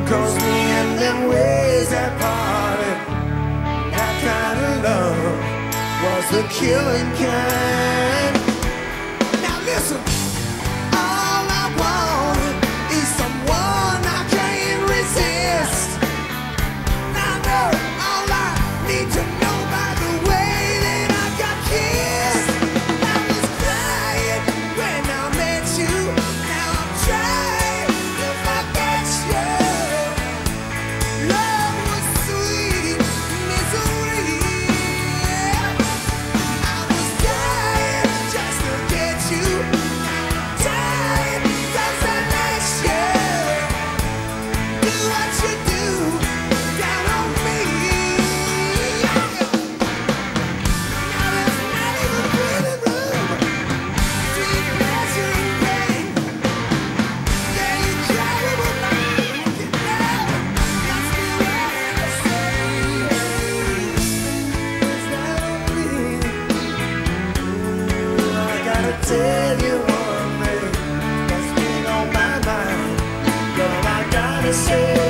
'cause me and them ways that parted, that kind of love was the killing kind. Now listen, all I want is someone I can't resist. I know all I need to know by the way that I got kissed. I was crying when I met you. Now I'm trying to forget you. Love was sweet misery. I was dying just to get you. Dying 'cause I let you do what you do down on me. Now there's not even breathing room. Sweet pleasure and pain. Yeah, you try to make it now. That's the way I say. It's not on me. I gotta tell you one thing that's been on my mind. Girl, I gotta say